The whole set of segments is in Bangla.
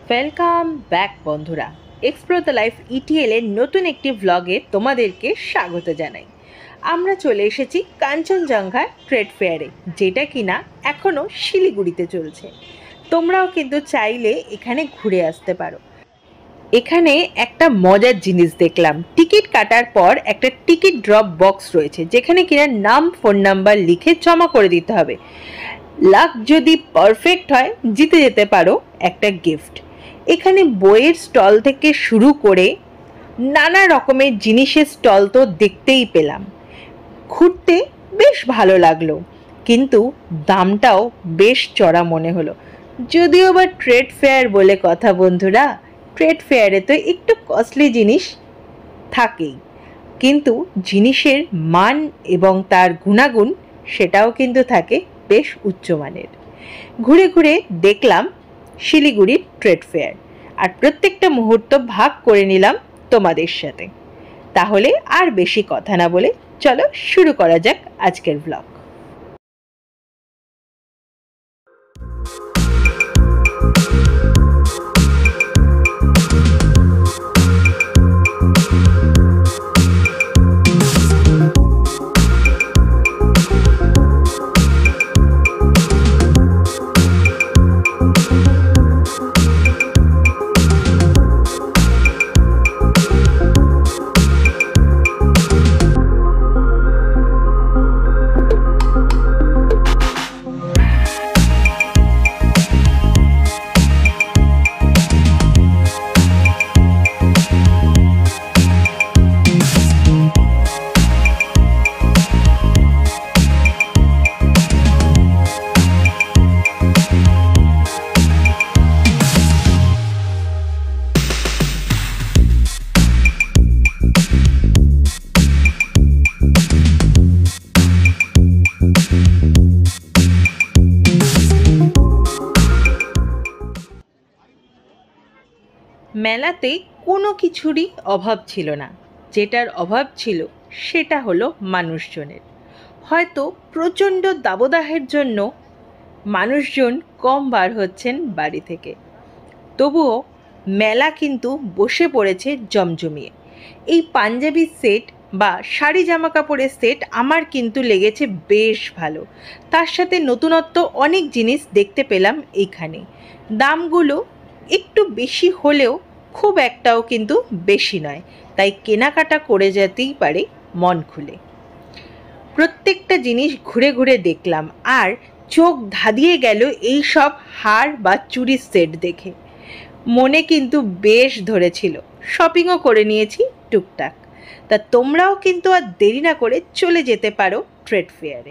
ওয়েলকাম ব্যাক বন্ধুরা। এক্সপ্লোর দ্য লাইফ ইটিএল এর নতুন একটি ভ্লগে তোমাদেরকে স্বাগত জানাই। আমরা চলে এসেছি কাঞ্চনজঙ্ঘা ট্রেড ফেয়ারে, যেটা কিনা এখনও শিলিগুড়িতে চলছে। তোমরাও কিন্তু চাইলে এখানে ঘুরে আসতে পারো। এখানে একটা মজার জিনিস দেখলাম, টিকিট কাটার পর একটা টিকিট ড্রপ বক্স রয়েছে, যেখানে কিনা নাম, ফোন নাম্বার লিখে জমা করে দিতে হবে। লাক যদি পারফেক্ট হয় জিতে যেতে পারো একটা গিফট। এখানে বইয়ের স্টল থেকে শুরু করে নানা রকমের জিনিসের স্টল তো দেখতেই পেলাম। ঘুরতে বেশ ভালো লাগলো, কিন্তু দামটাও বেশ চড়া মনে হলো। যদিও বা ট্রেড ফেয়ার বলে কথা বন্ধুরা, ট্রেড ফেয়ারে তো একটু কস্টলি জিনিস থাকেই, কিন্তু জিনিসের মান এবং তার গুণাগুণ সেটাও কিন্তু থাকে বেশ উচ্চমানের। ঘুরে ঘুরে দেখলাম শিলিগুড়ির ট্রেড ফেয়ার, আর প্রত্যেকটা মুহূর্ত ভাগ করে নিলাম তোমাদের সাথে। তাহলে আর বেশি কথা না বলে চলো শুরু করা যাক আজকের ব্লগ। মেলাতে কোনো কিছুরই অভাব ছিল না, যেটার অভাব ছিল সেটা হলো মানুষজনের। হয়তো প্রচণ্ড দাবদাহের জন্য মানুষজন কম বার হচ্ছেন বাড়ি থেকে, তবুও মেলা কিন্তু বসে পড়েছে জমজমিয়ে। এই পাঞ্জাবি সেট বা শাড়ি জামা কাপড়ের সেট আমার কিন্তু লেগেছে বেশ ভালো। তার সাথে নতুনত্ব অনেক জিনিস দেখতে পেলাম এইখানে। দামগুলো একটু বেশি হলেও খুব একটাও কিন্তু বেশি নয়, তাই কেনাকাটা করে যেতেই পারে মন খুলে। প্রত্যেকটা জিনিস ঘুরে ঘুরে দেখলাম, আর চোখ ধাঁধিয়ে গেল এই সব হার বা চুড়ির সেট দেখে। মনে কিন্তু বেশ ধরেছিল, শপিংও করে নিয়েছি টুকটাক। তা তোমরাও কিন্তু আর দেরি না করে চলে যেতে পারো ট্রেড ফেয়ারে।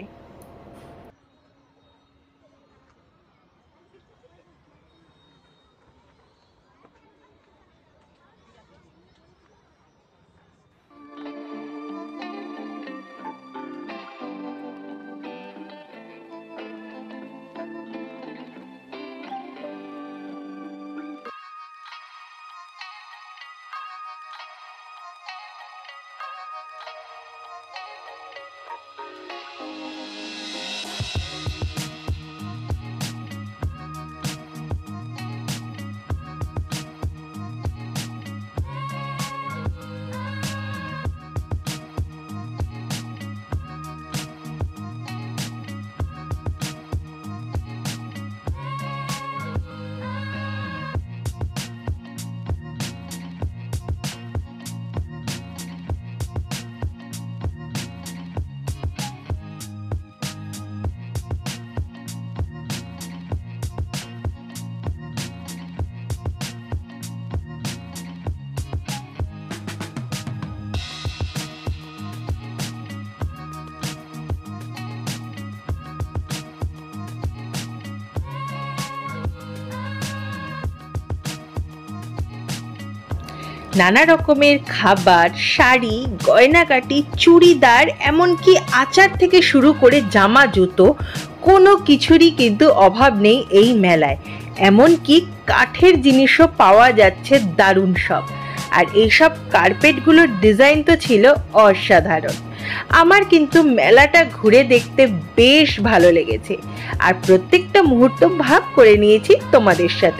নানা রকমের খাবার, শাড়ি, গয়নাগাটি, চুড়িদার, এমনকি আচার থেকে শুরু করে জামা, জুতো, কোনো কিছুরই কিন্তু অভাব নেই এই মেলায়। এমনকি কাঠের জিনিসও পাওয়া যাচ্ছে দারুণ সব। আর এইসব কার্পেটগুলোর ডিজাইন তো ছিল অসাধারণ। আমার কিন্তু মেলাটা ঘুরে দেখতে বেশ ভালো লেগেছে, আর প্রত্যেকটা মুহূর্ত ভাগ করে নিয়েছি তোমাদের সাথে।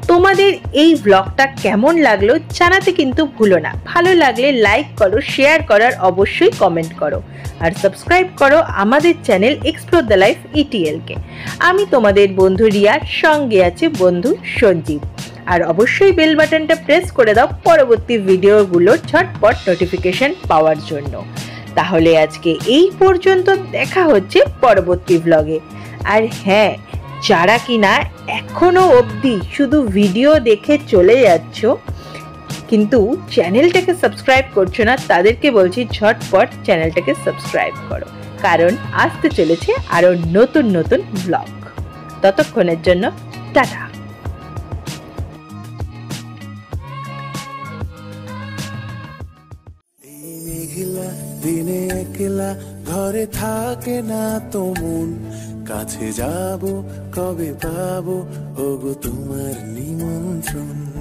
তোমাদের এই ব্লগটা কেমন লাগলো জানাতে কিন্তু ভুলো না। ভালো লাগলে লাইক করো, শেয়ার করার অবশ্যই কমেন্ট করো, আর সাবস্ক্রাইব করো আমাদের channel explore the life ETL কে। আমি তোমাদের বন্ধু রিয়ার, সঙ্গে আছে বন্ধু সঞ্জীব। আর অবশ্যই বেল বাটনটা প্রেস করে দাও পরবর্তী ভিডিওগুলোর ঝটপট নোটিফিকেশন পাওয়ার জন্য। তাহলে আজকে এই পর্যন্ত, দেখা হচ্ছে পরবর্তী ব্লগে। আর হ্যাঁ, যারা কিনা এখনো অবধি শুধু ভিডিও দেখে চলে যাচ্ছ কিন্তু চ্যানেলটাকে সাবস্ক্রাইব করছো না, তাদেরকে বলছি ঝটপট চ্যানেলটাকে সাবস্ক্রাইব করো, কারণ আসতে চলেছে আরো নতুন নতুন ব্লগ। ততক্ষণের জন্য টাটা। দিনে একলা ঘরে থাকে না তো মন, কাছে যাব কবে পাবো ওগো তোমার নিমন্ত্রণ।